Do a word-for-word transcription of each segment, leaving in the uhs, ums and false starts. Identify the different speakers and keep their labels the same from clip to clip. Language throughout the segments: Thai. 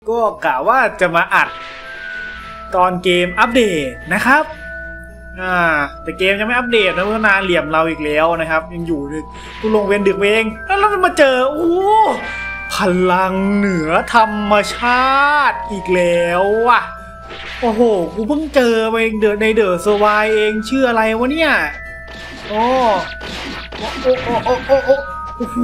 Speaker 1: ก็กะว่าจะมาอัดตอนเกมอัปเดตนะครับอ่าแต่เกมยังไม่อัปเดตนะเมื่อนานเหลี่ยมเราอีกแล้วนะครับยังอยู่กูลงเวรดึกเองแล้วมันมาเจอโอ้พลังเหนือธรรมชาติอีกแล้วว่ะโอ้โหกูเพิ่งเจอไปเดอในเดอะเซอร์ไวเองชื่ออะไรวะเนี่ยโอ้โอ้โอ้โอ้โอ้โอ้โอ้โอ้โห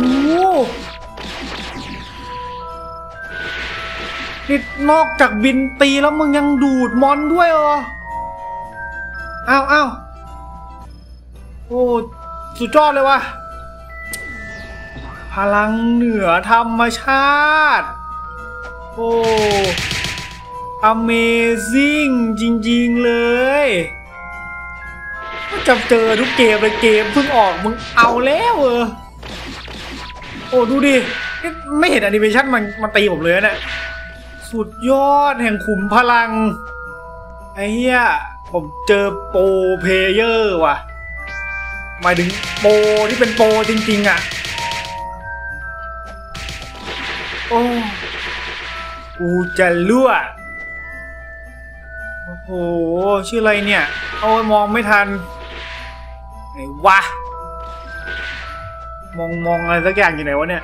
Speaker 1: นี่นอกจากบินตีแล้วมึงยังดูดมอนด้วยเหรออ้าวอ้าวโอ้สุดยอดเลยว่ะพลังเหนือธรรมชาติโอ้ Amazing จริงๆเลยจะเจอทุกเกมเลยเกมเพิ่งออกมึงเอาแล้วเออโอ้ดูดิไม่เห็นแอนิเมชันมันมันตีผมเลยนะสุดยอดแห่งขุมพลังไอ้เหี้ยผมเจอโปรเพลเยอร์ว่ะหมายถึงโปรที่เป็นโปรจริงๆอ่ะโอ้กูจะรั่วโอ้โหชื่ออะไรเนี่ยโอ้ยมองไม่ทันไหนวะมองมองอะไรสักอย่างอยู่ไหนวะเนี่ย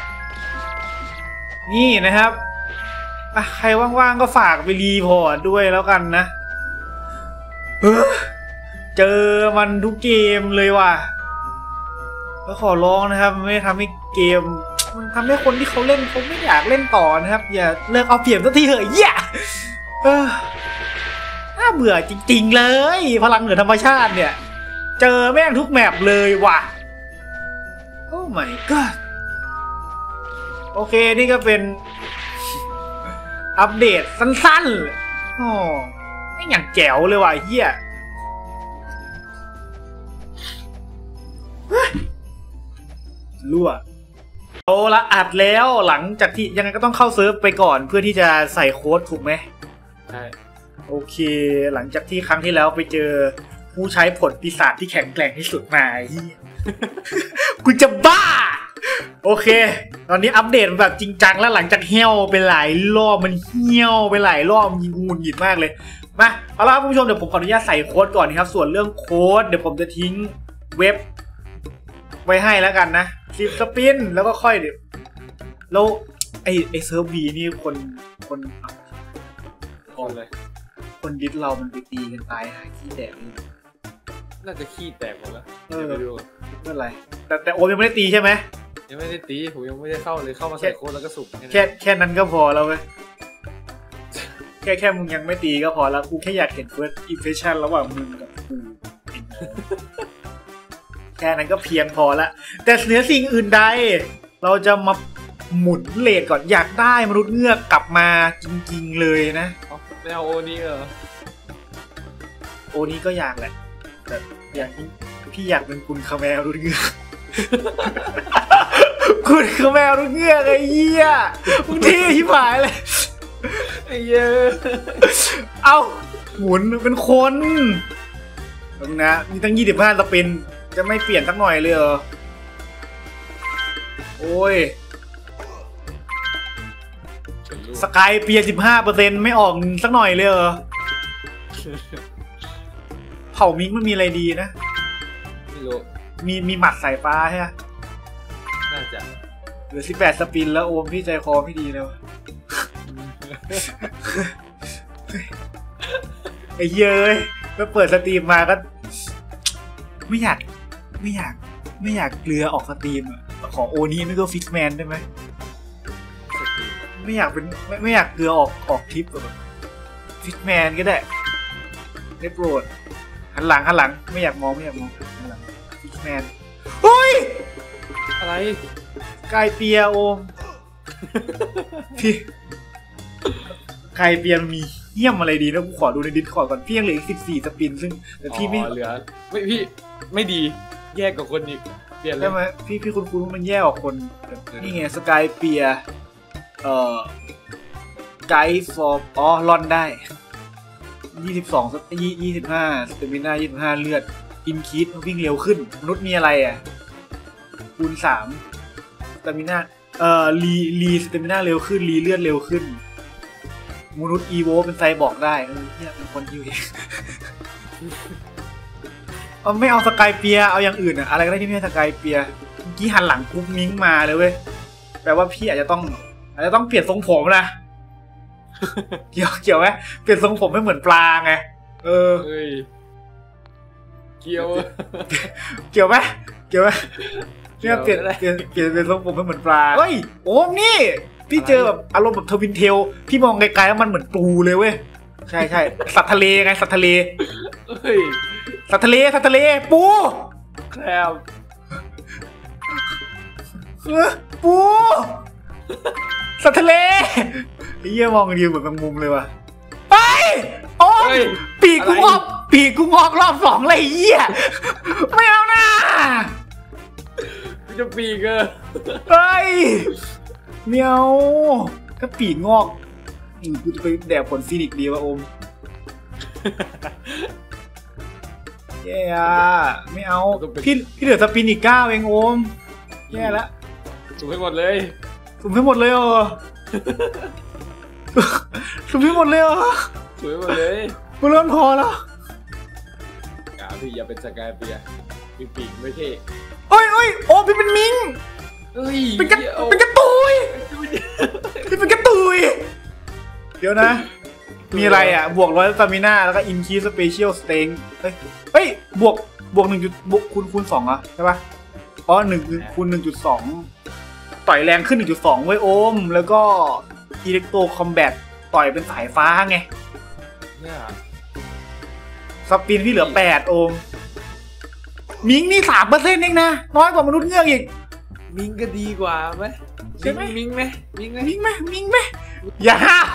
Speaker 1: นี่นะครับอ่ะใครว่างๆก็ฝากไปรีพอร์ตด้วยแล้วกันนะเออเจอมันทุกเกมเลยว่ะก็ขอร้องนะครับไม่ทำให้เกมมันทำให้คนที่เขาเล่นเขาไม่อยากเล่นต่อนะครับอย่าเลิกเอาเปรียบสักทีเถอะเหี้ยเออน่าเบื่อจริงๆเลยพลังเหนือธรรมชาติเนี่ยเจอแม่งทุกแมปเลยว่ะโอ้ my god โอเคนี่ก็เป็นอัปเดตสั้นๆอ๋อไม่อย่างแจ๋วเลยว่ะเหี้ยรั่วโอ้ละอัดแล้วหลังจากที่ยังไงก็ต้องเข้าเซิร์ฟไปก่อนเพื่อที่จะใส่โค้ดถูกไหมใช่โอเคหลังจากที่ครั้งที่แล้วไปเจอผู้ใช้ผลปีศาจที่แข็งแกร่งที่สุดมาเหี้ยกูจะบ้าโอเคตอนนี้อัปเดตแบบจริงจังแล้วหลังจากเหี้ยวไปหลายรอบมันเหี้ยวไปหลายรอบยิงงูหงิดมากเลยมาเอาล่ะคุณผู้ชมเดี๋ยวผมขออนุญาตใส่โค้ดก่อนนะครับส่วนเรื่องโค้ดเดี๋ยวผมจะทิ้งเว็บไว้ให้แล้วกันนะสิบสปินแล้วก็ค่อยเดี๋ยวแล้วไอไอเซิร์ฟบีนี่คนคนคนเลยคนดิสเรามันไปตีกันตายหาขี้แตกนี่
Speaker 2: น่าจะขี้แตกหมดแล้ว
Speaker 1: เออไม่รู้ไม่เป็นไรแต่แต่โอมยังไม่ได้ตีใช่ไหม
Speaker 2: ยังไม่ได้ตีผมยังไม่ได้เข้าเลยเข้ามาใส่โค้ดแล้วก็สุ่ม
Speaker 1: แค่แค่นั้นก็พอแล้วเว้ยแค่แค่มึงยังไม่ตีก็พอแล้วกูแค่อยากเห็นเฟิร์สอิมเพรสชั่นระหว่างมึงกับกูแค่นั้นก็เพียงพอละแต่เหนือสิ่งอื่นใดเราจะมาหมุนเลทก่อนอยากได้มนุษย์เงือกกลับมาจริงๆเลยนะ
Speaker 2: ไม่เอาโอนี้เหรอ
Speaker 1: โอนี้ก็อยากแหละแต่อยากพี่อยากเป็นคุณคาแมวมนุษย์เงือกคุณคาแมวมนุษย์เงือกไอ้เหี้ยมึงที่ชิบหายเลย
Speaker 2: ไอ้เหี้ย
Speaker 1: เอาหมุนเป็นคนตรงนะมีตั้งยี่สิบห้าสปินจะไม่เปลี่ยนสักหน่อยเลยเหรอโอ้ยสกายเปลี่ยน สิบห้าเปอร์เซ็นต์ ไม่ออกสักหน่อยเลยเหรอเผ่ามิกมันมีอะไรดีนะ
Speaker 2: ไม่รู้
Speaker 1: มีมีหมัดสายฟ้าใช่ไหม
Speaker 2: น่าจะ
Speaker 1: เหลือสิบแปดสปินแล้วโอมพี่ใจคอไม่ดีแล้วไอ้เย้ยก็เปิดสตรีมมาก็ไม่อยากไม่อยากไม่อยากเกลือออกสตรีมขอโอนี้ไม่ก็ฟิกแมนได้ไหมไม่อยากเป็นไม่ไม่อยากเกลือออกออกคลิปแบบฟิกแมนก็ได้ได้โปรดหันหลังหันหลังไม่อยากมองไม่อยากมองหันหลังฟิกแมนเฮ้ย
Speaker 2: อะไร
Speaker 1: ไก่เปียโอมพี่ไก่เปียมีเยี่ยมอะไรดีนะกูขอดูในดิสคอร์ดก่อนพี่ยังเหลืออีกสิบสี่สปินซึ่งแต่พี่ไม่
Speaker 2: เหลือไม่พี่ไม่ดีแยกกับคนอีกเปลี่ยนเลย
Speaker 1: ใช่ไหมพี่พี่คุณคุณมันแยกออกคนนี่ไงสกายเปียเอ่อไกด์ฟอร์อ๋อรอนได้ยี่สิบสองยี่ยี่สิบห้าสเตมิน่ายี่สิบห้าเลือดอินคีดวิ่งเร็วขึ้นมนุษย์มีอะไรอ่ะคูณสามสเตมิน่าเอ่อรีรีสเตมิน่าเร็วขึ้นรีเลือดเร็วขึ้นมนุษย์อีโวเป็นไซบอร์กได้เออเนี่ยเป็นคนฮิวเองเอาไม่เอาสกายเปียเอาอย่างอื่นอะอะไรก็ได้ที่ไม่ใช่สกายเปียเมื่อกี้หันหลังกุ๊กมิ้งมาเลยเว้ยแปลว่าพี่อาจจะต้องอาจจะต้องเปลี่ยนทรงผมนะเกี่ยวเกี่ยวไหมเปลี่ยนทรงผมให้เหมือนปลาไงเออ
Speaker 2: เฮ้ยเกี่ยว
Speaker 1: เกี่ยวไหมเกี่ยวไหมเนี่ยเปลี่ยนเปลี่ยนเปลี่ยนเป็นทรงผมให้เหมือนปลาเฮ้ยโอ้นี่พี่เจอแบบอารมณ์แบบทวินเทลพี่มองไกลๆแล้วมันเหมือนปูเลยเว้ยใช่ใช่สัตว์ทะเลไงสัตว์ทะเล
Speaker 2: เฮ้ย
Speaker 1: สัตว์ทะเลสัตว์ทะเลปู
Speaker 2: ครับ
Speaker 1: ปูสัตว์ทะเลเยี่ยมองดีเหมือนแมงมุมเลยว่ะไปโอ้ยปีกกูงอกปีกกูงอกรอบสองเลยเยี่ยไม่เอานะ
Speaker 2: จะปีกเออ
Speaker 1: เฮ้ยเมียวถ้าปีกงอกกูจะไปแดกผลซีนิกดีวะโอมแย่ไม่เอาพี่พี่เหลือสปินอีกเก้าเองโอมแย่แล้ว
Speaker 2: สุ่มให้หมดเลย
Speaker 1: สุ่มให้หมดเลยเหรอสุ่มให้หมดเลยเหรอ
Speaker 2: สุ่มให้หมดเลย
Speaker 1: กูเริ่มพอแล้ว
Speaker 2: อย่าพี่อย่าเป็นสกายเปียมีปีกไม่เท่
Speaker 1: เอ้ยเอ้ยโอ้พี่เป็นมิง
Speaker 2: เอ้ย
Speaker 1: เป็นกระเป็นกระตุยพี่เป็นกระตุยเดี๋ยวนะมีอะไรอ่ะบวกร้อยสตามิน่าแล้วก็อินคีสเปเชียลสเต็งเฮ้ยเฮ้ยบวกบวกหนึ่งจุดบวกคูณคูณสองอ่ะใช่ปะอ๋อหนึ่งคูณหนึ่งจุดสองต่อยแรงขึ้น หนึ่งจุดสอง ไว้โอมแล้วก็อิเล็กโทรคอมแบทต่อยเป็นสายฟ้าไง
Speaker 2: เนี่ย
Speaker 1: สปินพี่เหลือแปดโอมมิงนี่ สามเปอร์เซ็นต์ เองนะน้อยกว่ามนุษย์เงือกอีก
Speaker 2: มิงก็ดีกว่าไหมใช่ไหมมิงไหมมิงไหม
Speaker 1: มิงไหมมิงไหมอย่าห้าว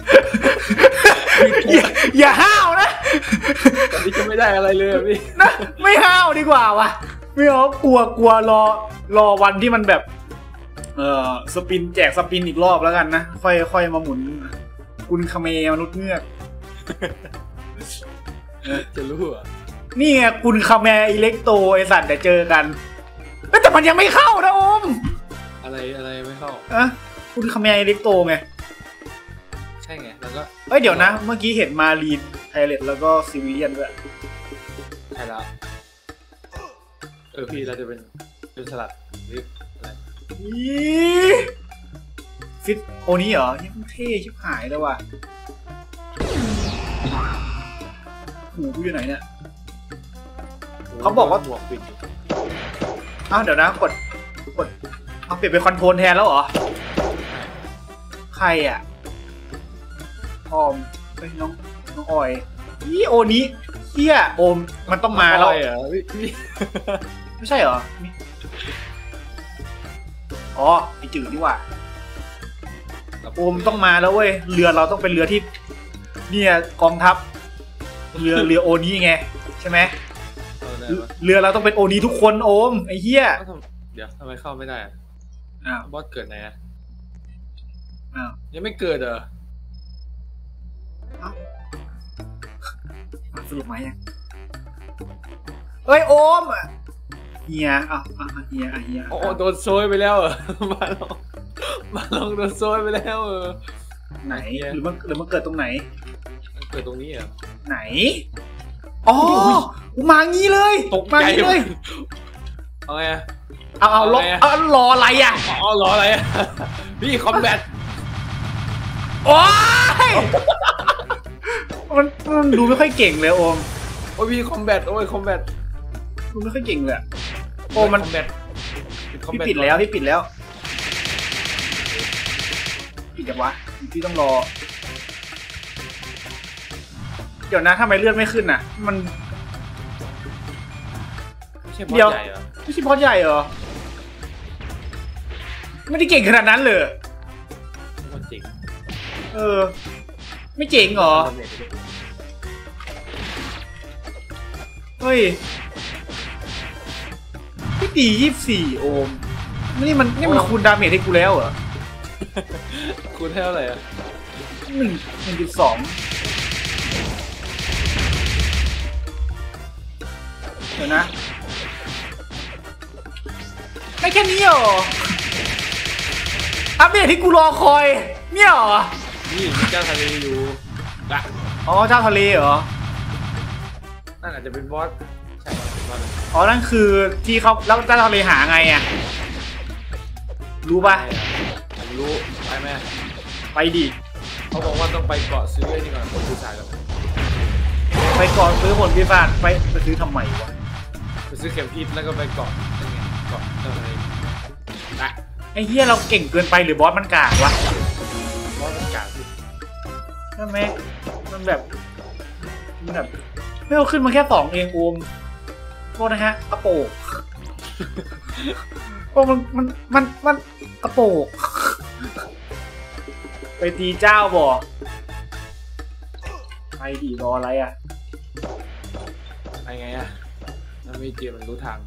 Speaker 1: อย่าอย่าห้าวนะ
Speaker 2: ตอนนี้จะไม่ได้อะไรเลยพี่
Speaker 1: นะไม่ห้าวดีกว่าว่ะไม่เอากลัวกลัวรอรอวันที่มันแบบเอ่อสปินแจกสปินอีกรอบแล้วกันนะค่อยค่อยมาหมุนกุนคาเมมนุษย์เงือก
Speaker 2: จะรู้อ่ะ
Speaker 1: นี่ไงกุนคาเมอิเล็กโตไอสัตว์เดี๋ยวเจอกันแต่มันยังไม่เข้านะโอม
Speaker 2: อะไรอะไรไม่เข้า
Speaker 1: อะกุนคาเมอิเล็กโตไง
Speaker 2: ใช่ไงแล้วก็
Speaker 1: เอ้ยเดี๋ยวนะเมื่อกี้เห็นมารีนไทเลตแล้วก็ซิวิเลียนด้วย
Speaker 2: ใช่แล้วเออพี่เราจะเป็นเป็นสลัดหรืออะไร
Speaker 1: ฟิตโอนี้เหรอยังเท่ชิบหายเลยว่ะหูกูอยู่ไหนเนี่ยเขาบอกว่า
Speaker 2: หมวกปิด
Speaker 1: อ้าวเดี๋ยวนะกดกดเอาเปลี่ยนเป็นคอนโทรลแทนแล้วเหรอใครอ่ะออมเฮ้ยน้องน้องออยนี่โอนี้เฮียโอมมันต้องมาแล้วไม่ใช่เหรออ๋อไอจืดนี่ว่าโอมต้องมาแล้วเว้ยเรือเราต้องเป็นเรือที่เนี่ยกองทัพเรือเรือโอนี้ไงใช่ไหมเรือเราต้องเป็นโอนี้ทุกคนโอมไอเฮีย
Speaker 2: เดี๋ยวทำไมเข้าไม่ได้
Speaker 1: อ้าว
Speaker 2: บอสเกิดไหนอ่ะ
Speaker 1: อ้าว
Speaker 2: ยังไม่เกิดเหรอ
Speaker 1: สรุปไหมยังเอ้ยโอมเฮียอ่ะอ่ะเฮียอ่ะเฮีย
Speaker 2: โอ้โดนโซยไปแล้วเหรอมาลองมาลองโดนโซยไปแล้วเออ
Speaker 1: ไหนหรือมันหรือมันเกิดตรงไหน
Speaker 2: เกิดตรงนี้เหรอ
Speaker 1: ไหนอ๋อมางี้เลย
Speaker 2: ตก
Speaker 1: มางี้เลย
Speaker 2: เอาไง
Speaker 1: เอาเอารอเอารออะไรอ่ะ
Speaker 2: เอารออะไรอ่ะพี่คอมแบท
Speaker 1: โอ้ยมันมันดูไม่ค่อยเก่งเลยโอม
Speaker 2: โอ้ยพี่คอมแบทโอ้ยคอมแบท
Speaker 1: ดูไม่ค่อยเก่งเลยโอ้มันพี่ปิดแล้วพี่ปิดแล้วปิดจังวะพี่ต้องรอเดี๋ยวนะทำไมเลือดไม่ขึ้นอ่ะมัน
Speaker 2: เดี๋ยว
Speaker 1: ไม่ใช่พอดใหญ่เหรอไม่ได้เก่งขนาดนั้นเลยเออไม่เจ๋งเหรอเฮ้ยพี่ตียี่สิบสี่โอมนี่มันนี่มันคูณดาเมจให้กูแล้วเหรอ
Speaker 2: คูณเท่าไหร่อ่ะ
Speaker 1: หนึ่งหนึ่งจุดสองเดี๋ยวนะไอ้แค่นี้เหรออัปเดตที่กูรอคอยเนี่ยเหรอ
Speaker 2: นี่มีเจ้าทะเลอยู่ละ
Speaker 1: อ๋อเจ้าทะเลเหรอ
Speaker 2: นั่นอาจจะเป็นบอสใช่เป็นบอส
Speaker 1: อ๋อนั่นคือที่เขาแล้วเจ้าทะเลหาไงอ่ะรู้ป่ะ
Speaker 2: รู้ไปไหม
Speaker 1: ไปดิ
Speaker 2: เขาบอกว่าต้องไปเกาะซื้อไอ้นี่ก่อนผลปีศาจก่อน
Speaker 1: ไปเกาะซื้อผลปีศาจไปไปซื้อทำไมวะ
Speaker 2: ไปซื้อเข็มทิศแล้วก็ไปเกาะยังไงเกาะเจ้าทะเล
Speaker 1: อะไอ้เหี้ยเราเก่งเกินไปหรือบอสมันกากวะ
Speaker 2: บอสมันกากสิ
Speaker 1: ใช่ไหมมันแบบมันแบบไม่เอาขึ้นมาแค่สองเองโอมโทษนะฮะกระโปงโอ้มันมันมันมันกระโปงไปตีเจ้าบ่ไปดีรออะไรอ่ะ
Speaker 2: ไปไงอ่ะมันมีเจียมันรู้ทาง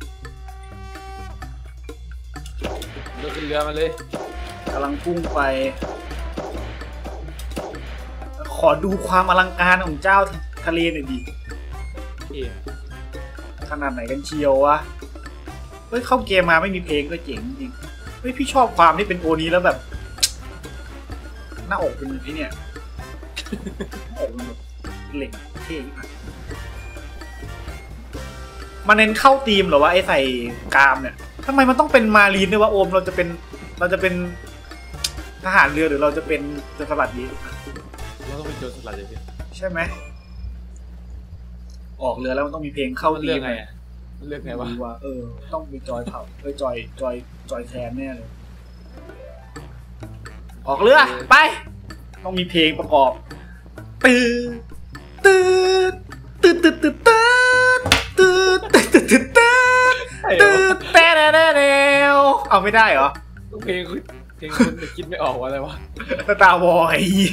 Speaker 2: เลือกขึ้นเรือมาเลย
Speaker 1: กำลังพุ่งไปขอดูความอลังการของเจ้าทะเลหน่อยดิขนาดไหนกันเชียววะเฮ้ยเข้าเกมมาไม่มีเพลงก็เจ๋งจริงเฮ้ยพี่ชอบความที่เป็นโอนี้แล้วแบบหน้าอกเป็นไอ้เนี่ยอกมันแบบเหล็กเท่มากมาเน้นเข้าธีมเหรอวะไอ้ใส่กามเนี่ยทำไมมันต้องเป็นมารีนด้วยวะโอมเราจะเป็นเราจะเป็นทหารเรือหรือเราจะเป็นโจรสลัดดี
Speaker 2: เราต้องเป็นโจรสลัดเลยพี่
Speaker 1: ใช่ไหมออกเรือแล้วมันต้องมีเพลงเข้าธีมไง
Speaker 2: เลือกไงวะ
Speaker 1: ว่าเออต้องมีจอยเผาเออจอยจอยจอยแทนแน่เลยออกเรือไปต้องมีเพลงประกอบตื่นตื่นตื่นตื่นตื่นตื่นตื่นตื่นตื่นตื่นตื่นแต่แนวเอาไม่ได้เหรอ
Speaker 2: เพลงเพลงคุณคิดไม่ออกว่าอะไรวะ
Speaker 1: สตาร์วอร์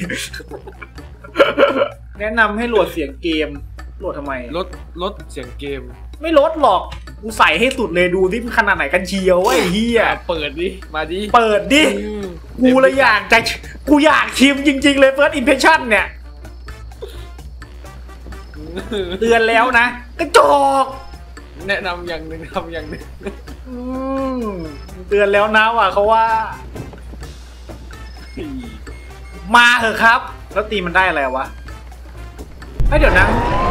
Speaker 1: แนะนำให้โหลดเสียงเกมโหลดทำไม
Speaker 2: ลดลดเสียงเกม
Speaker 1: ไม่ลดหรอกกูใส่ให้สุดเลยดูที่มันขนาดไหนกันเชียวไอ้เหี้ย
Speaker 2: เปิดดิมาดิ
Speaker 1: เปิดดิกูเลยอยากจะกูอยากชิมจริงๆเลย First Impression เนี่ยเตือนแล้วนะกระจอก
Speaker 2: แนะนำอย่างหนึ่งทำอย่างหนึ่ง
Speaker 1: เตือนแล้วนะว่าเขาว่ามาเถอะครับแล้วตีมันได้อะไรวะไอ้เดี๋ยวนะ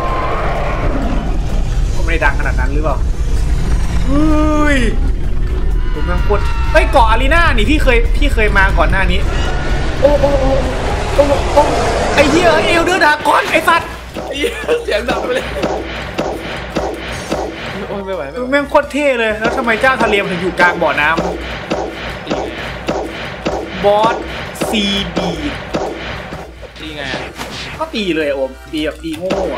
Speaker 1: ก็ไม่ได้ดังขนาดนั้นหรือเปล่าเฮ้ยผมกำลังกดไอ้เกาะอารีนานี่พี่เคยพี่เคยมาก่อนหน้านี้โอ้โอ้โอ้โอ้โอ้ไอ้เหี้ยเอลเดอร์ดากอนไอ้สัตว์
Speaker 2: เสียงดังไปเลยโอ้ยไม่ไหวไม่ไหว
Speaker 1: แม่งโคตรเท่เลยแล้วทำไมเจ้าทะเลมันถึงอยู่กลางบ่อน้ำบอสซีบี
Speaker 2: ตีไง
Speaker 1: ก็ตีเลยโอมตีแบบตีโง่อะ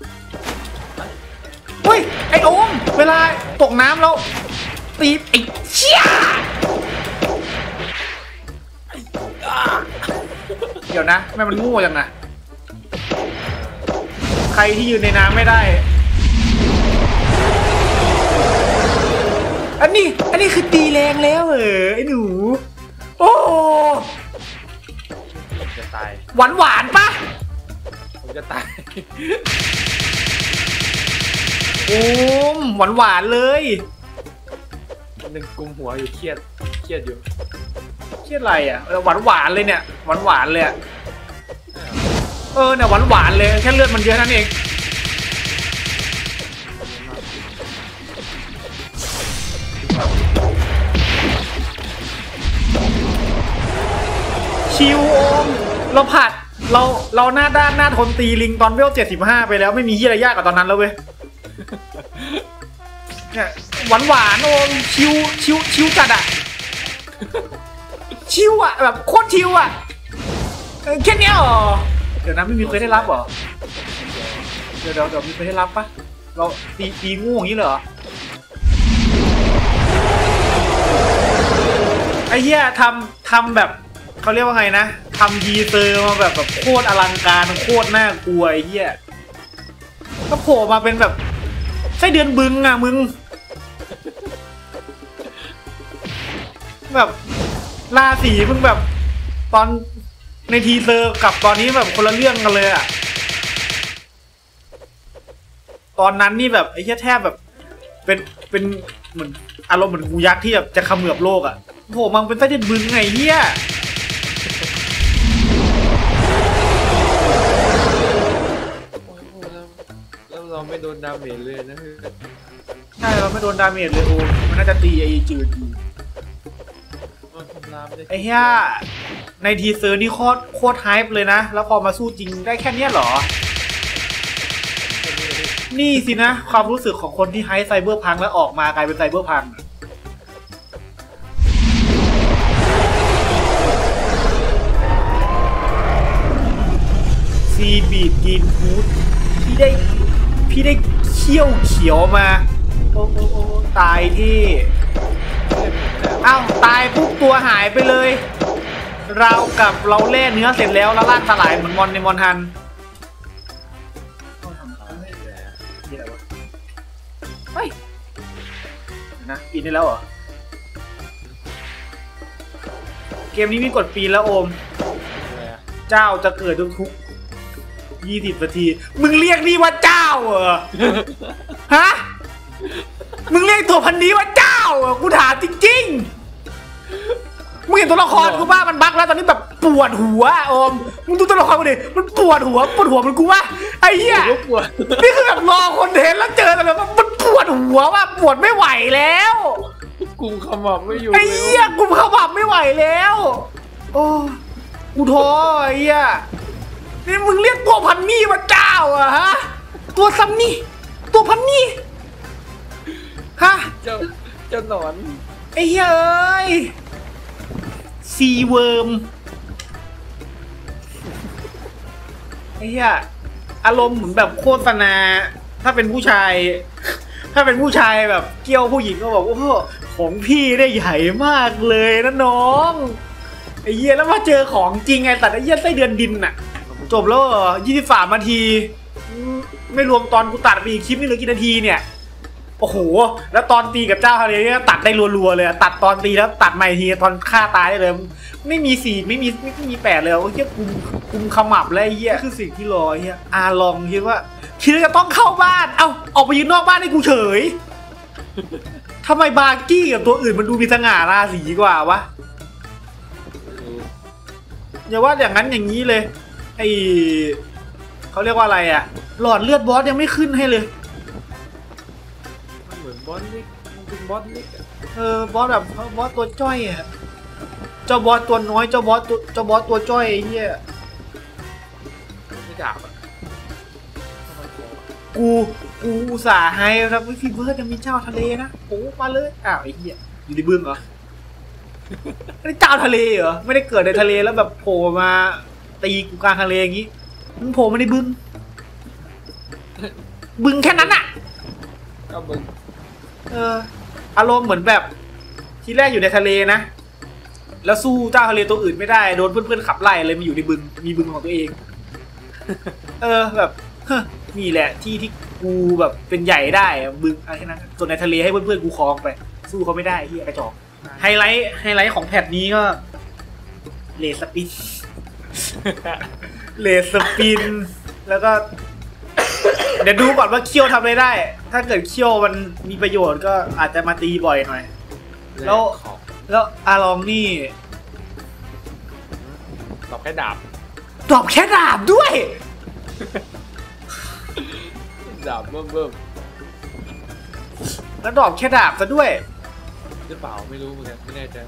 Speaker 1: เฮ้ยไอโอมเวลาตกน้ำแล้วตีไอเชี่ยเดี๋ยวนะแม่มันโง่จังนะใครที่ยืนในน้ำไม่ได้อันนี้อันนี้คือตีแรงแล้วเหรอไอ้หนูโอ้
Speaker 2: จะตาย
Speaker 1: หวานหวานปะ
Speaker 2: ผมจะตาย
Speaker 1: โอ้มหวานหวานเลย
Speaker 2: หนึ่งกุมหัวอยู่เครียดเครียดอยู่
Speaker 1: เครียดอะไรอ่ะหวานหวานเลยเนี่ยหวานหวานเลยเออเนี่ยหวานหวานเลยแค่เลือดมันเยอะนั่นเองชิวโอมเราผัดเราเราหน้าด้านหน้าทนตีลิงตอนเวลเจ็ดสิบห้าไปแล้วไม่มีที่อะไรยากกว่าตอนนั้นแล้วเว้ยเนี่ยหวานหวานโอมชิวชิวชิวจัดอ่ะชิวอ่ะแบบโคตรชิวอ่ะแค่นี้เหรอเดี๋ยวนะไม่มีเคยได้รับเหรอเดี๋ยวเดี๋ยวเดี๋ยวมีเคยได้รับปะเราตีตีงูอย่างนี้เหรอไอ้เหี้ยทำทำแบบเขาเรียกว่าไงนะทำทีเซอร์มาแบบแบบโคตรอลังการโคตรน่ากลัวไอ้เหี้ยก็โผล่มาเป็นแบบไส้เดือนบึงอ่ะมึงแบบราศีมึงแบบตอนในทีเซอร์กับตอนนี้แบบคนละเรื่องกันเลยอ่ะตอนนั้นนี่แบบไอ้เหี้ยแทบแบบเป็นเป็นเหมือนอารมณ์เหมือนงูยักษ์ที่แบบจะเขมือบโลกอ่ะโผล่มาเป็นไส้เดือนบึงไงเหี้ย
Speaker 2: เราไม่โดนดาเมจเลยนะคือ
Speaker 1: ใช่เราไม่โดนดาเมจเลยโอ้มันน่าจะตีไอ้จืดอยู่ไอ้เหี้ยในทีเซอร์นี่โคตรโคตรไฮป์เลยนะแล้วพอมาสู้จริงได้แค่นี้เหรอนี่สินะความรู้สึกของคนที่ไฮป์ไซเบอร์พังแล้วออกมากลายเป็นไซเบอร์พังซีบีดกินฟูดพี่ได้พี่ได้เขี้ยวเขียวมาโอ้โอ้โอ้ตายที่อ้าวตายปุ๊บตัวหายไปเลยเรากับเราแล่เนื้อเสร็จแล้วแล้วลากสลายเหมือนมอนในมอนฮันเฮ้ยนะปีนได้แล้วเหรอเกมนี้มีกดปีนแล้วโอมเจ้าจะเกิดทุกๆยี่สิบนาทีมึงเรียกนี่ว่าเจ้าเหรอฮะมึงเรียกตัวพันนี้ว่าเจ้าเหรอกูถามจริงๆมึงเห็นตัวละครกูบ้ามันบั๊กแล้วตอนนี้แบบปวดหัวโอมมึงดูตัวละครกูดิมันปวดหัวปวดหัวมันกูว่าไอ้เหี้ยนี่คือแบบรอคนเห็นแล้วเจอแต่แบบมันปวดหัวว่าปวดไม่ไหวแล้ว
Speaker 2: กูขมับไม่อยู่
Speaker 1: ไอ้เหี้ยกูขมับไม่ไหวแล้วโอ้กูท้อไอ้เหี้ยนี่มึงเรียกตัวพันนี่ว่าเจ้าอะฮะตัวซัมนี่ตัวพันนี่ฮะ
Speaker 2: เจ้าเจ้าหนอน
Speaker 1: ไอ้เหี้ยเอ้ยซีเวิร์มไอ้เหี้ยอารมณ์เหมือนแบบโฆษณาถ้าเป็นผู้ชายถ้าเป็นผู้ชายแบบเกี่ยวผู้หญิงก็บอกโอ้โหของพี่ได้ใหญ่มากเลยนะน้องไอ้เหี้ยแล้วมาเจอของจริงไงแต่ไอ้เหี้ยไส้เดือนดินน่ะจบแล้วเหรอยี่สิบสามนาทีไม่รวมตอนกูตัดไปอีกคลิปนี่เหลือกี่นาทีเนี่ยโอ้โหแล้วตอนตีกับเจ้าทะเลเนี่ยตัดได้รัวๆเลยตัดตอนตีแล้วตัดใหม่ทีตอนฆ่าตายได้เลยไม่มีสี่ไม่มีไม่มีแปดเลยโอ้ยกุมกุมขมับแล้วไอ้เหี้ยคือสิ่งที่รอไอ้เหี้ยอาลองคิดว่าคิดว่าจะต้องเข้าบ้านเอ้าออกไปยืนนอกบ้านให้กูเฉยทำไมบาร์กี้กับตัวอื่นมันดูมีสง่าราศีกว่าวะอย่าว่าอย่างนั้นอย่างนี้เลยไอเขาเรียกว่าอะไรอะหลอดเลือดบอสยังไม่ขึ้นให้เลย
Speaker 2: เหมือนบอสเล็กมันเป็นบอสเล็ก
Speaker 1: เออบอสแบบบอสตัวจ้อยอะเจ้าบอสตัวน้อยเจ้าบอสตัวเจ้าบอสตัวจ้อยไอ้เหี้ย
Speaker 2: ไม่ดาบอะ
Speaker 1: กูกูอุตส่าห์ให้ครับวิฟีเบิร์ดยังมีเจ้าทะเลนะโอ้มาเลยอ้าวไอ้เหี้ยอยู่ในบึ้งเหรอไม่ได้เจ้าทะเลเหรอไม่ได้เกิดในทะเลแล้วแบบโผล่มาตีกูกลางทะเลอย่างงี้มึงโผล่มาในบึ้งบึ้งแค่นั้นอะ
Speaker 2: ก็บึ้ง
Speaker 1: เอออารมณ์เหมือนแบบทีแรกอยู่ในทะเลนะแล้วสู้เจ้าทะเลตัวอื่นไม่ได้โดนเพื่อนๆขับไล่เลยมาอยู่ในบึงมีบึงของตัวเองเออแบบนี่แหละที่ที่กูแบบเป็นใหญ่ได้บึงอะไรนั้นส่วนในทะเลให้เพื่อนๆกูคลองไปสู้เขาไม่ได้ที่กระจอกไฮไลท์ไฮไลท์ของแพทนี้ก็เลสปินเลสปินแล้วก็เดี๋ยวดูก่อนว่าเคี้ยวทำอะไรได้ถ้าเกิดเคี้ยวมันมีประโยชน์ก็อาจจะมาตีบ่อยหน่อยแล้วแล้วอาลองนี่
Speaker 2: ดอกแค่ดาบ
Speaker 1: ดอกแค่ดาบด้วย
Speaker 2: ดาบเบิ่มเบิ่ม
Speaker 1: แล้วดอกแค่ดาบซะด้วย
Speaker 2: หรือเปล่าไม่รู้เหมือนกันไม่แน่ใจ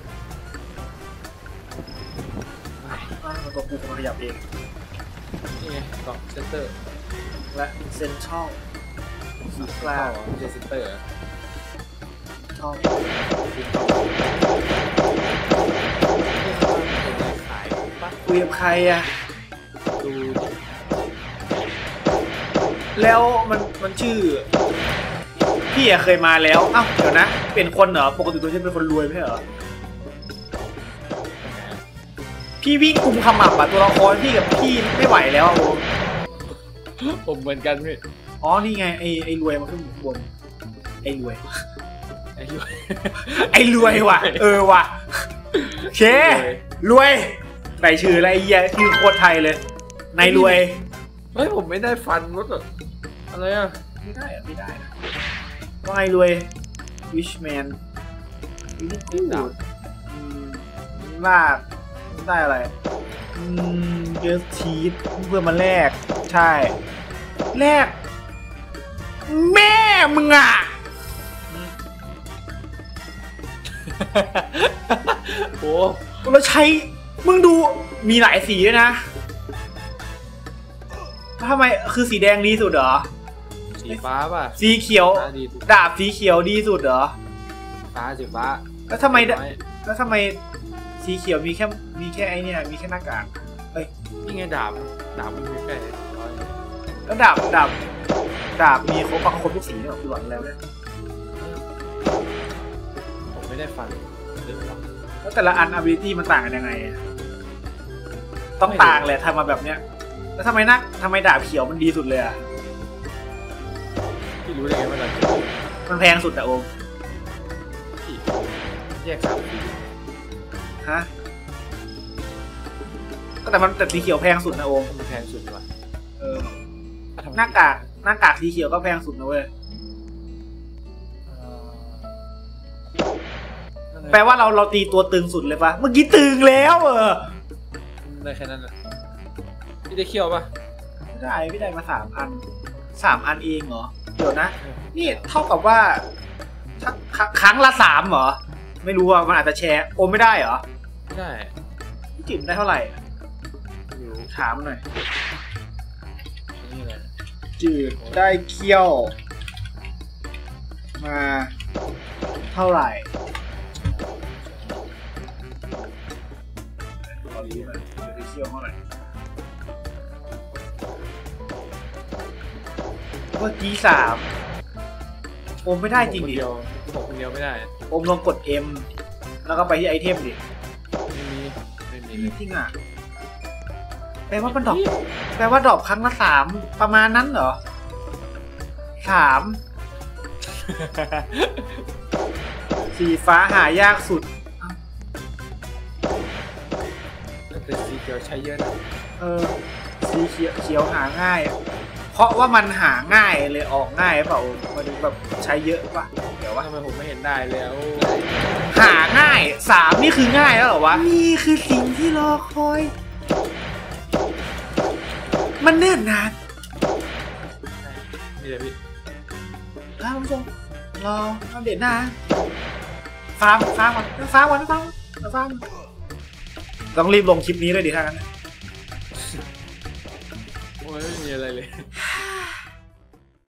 Speaker 1: มันตัวกูขยับเอง
Speaker 2: นี่ไงดอกเซนเตอร์
Speaker 1: และเซนทรัล
Speaker 2: สีกลาวเจสเตอร์
Speaker 1: ชอบคุยกับใครอะ
Speaker 2: ดู
Speaker 1: แล้วมันมันชื่อพี่อะเคยมาแล้วอ้าวเดี๋ยวนะเป็นคนเหรอปกติตัวฉันเป็นคนรวยไม่ใช่เหรอพี่วิ่งกุมขมับอะตัวละครพี่กับพี่ไม่ไหวแล้วโอ้
Speaker 2: ผมเหมือนกันพี่
Speaker 1: อ๋อนี่ไงไอ้ไอ้รวยมาขึ้นบนไอ้รวย
Speaker 2: ไอ้รวย
Speaker 1: ไอ้รวยว่ะเออว่ะเชรวยใส่ชื่ออะไรเหี้ยชื่อโคตรไทยเลยนายรวย
Speaker 2: เฮ้ยผมไม่ได้ฟันรถอะไรอ่ะ
Speaker 1: ไม่ได้อะไม่ได้นะว่าไงรวยวิชแมนวิชกูดลากได้อะไรอืมเยสทีสเพื่อมาแลกใช่แลกแม่มึงอ่ะ
Speaker 2: โอ้
Speaker 1: เราใช้มึงดูมีหลายสีด้วยนะทำไมคือสีแดงดีสุดเหรอ
Speaker 2: สีฟ้าป่ะ
Speaker 1: สีเขียว
Speaker 2: ฟ้าดีสุด
Speaker 1: ดาบสีเขียวดีสุดเหรอ
Speaker 2: ฟ้าสีฟ้า
Speaker 1: แล้วทำไม
Speaker 2: น้อย
Speaker 1: แล้วทำไมสีเขียวมีแค่มีแค่ไอเนี่ยมีแค่หน้ากากเฮ้ย
Speaker 2: นี่ไงดาบดาบมันมีแค่ร้อย
Speaker 1: แล้วดาบดาบดาบมีครบครบทุกสีเนี่ยหรอคือหลอนแล้วเนี่ย
Speaker 2: ผมไม่ได้ฟันเรื่องหรอก
Speaker 1: แล้วแต่ละอัน ability มันต่างกันยังไงอะต้องต่างแหละทำมาแบบเนี้ยแล้วทำไมนักทำไมดาบเขียวมันดีสุดเลยอะ
Speaker 2: พี่รู้ได้ไงว่าดาบเขียว
Speaker 1: มันแพงสุดอะโอม
Speaker 2: พี่แยกสามสี
Speaker 1: ฮะก็แต่มันแต่สีเขียวแพงสุดนะโอม
Speaker 2: มันแพงสุดกว่า
Speaker 1: เออหน้ากากหน้ากากสีเขียวก็แพงสุดนะเว้ยแปลว่าเราเราตีตัวตึงสุดเลยปะเมื่อกี้ตึงแล้วเออ
Speaker 2: ได้แค่นั้นแหละพี่ได้เคี่ยวป่ะ
Speaker 1: ไม่ได้ไม่ได้มาสามอันสามอันเองเหรอเดี๋ยวนะนี่เท่ากับว่าถ้าครั้งละสามเหรอไม่รู้ว่ามันอาจจะแชร์โอมไม่ได้เหรอ
Speaker 2: ไม่ได้
Speaker 1: พี่จิ๋มได้เท่าไหร่
Speaker 2: ไม่รู้
Speaker 1: ถามหน่อย
Speaker 2: นี่แหละ
Speaker 1: จืดได้เคี่ยว มาเท่าไหร่ตอนนี้มันได้เคี่ยวเท่าไหร่เมื่อกี้สามโอมไม่ได้จริง
Speaker 2: ผมคน
Speaker 1: ดิ
Speaker 2: เดียวผมคนเดียวไม่ได้
Speaker 1: โอมลองกด M แล้วก็ไปที่ไอเทมดิ
Speaker 2: ไม่มีไม่มี
Speaker 1: นี่จริงอ่ะแปลว่ามันดรอปแปลว่าดรอปครั้งละสามประมาณนั้นเหรอสามสีฟ้าหายากสุด
Speaker 2: แต่สีเขียวใช้เยอะนะ
Speaker 1: เออสีเขียวเขียวหาง่าย เพราะว่ามันหาง่ายเลยออกง่ายเปล่ามันแบบใช้เยอะป่ะเดี๋ยวว่า
Speaker 2: ทำไมผมไม่เห็นได้แล้ว
Speaker 1: หาง่ายสามนี่คือง่ายแล้วเหรอวะนี่คือสิ่งที่รอคอย มันเนิ่นนาน
Speaker 2: นี่เลยพี่
Speaker 1: ท่านผู้ชมรออัปเดตหน้าฟาร์มฟาร์มก่อนฟาร์มก่อนฟาร์มฟาร์มต้องรีบลงคลิปนี้เลยดิท่านั้น
Speaker 2: โอ้ยไม่มีอะไรเลย
Speaker 1: ฮ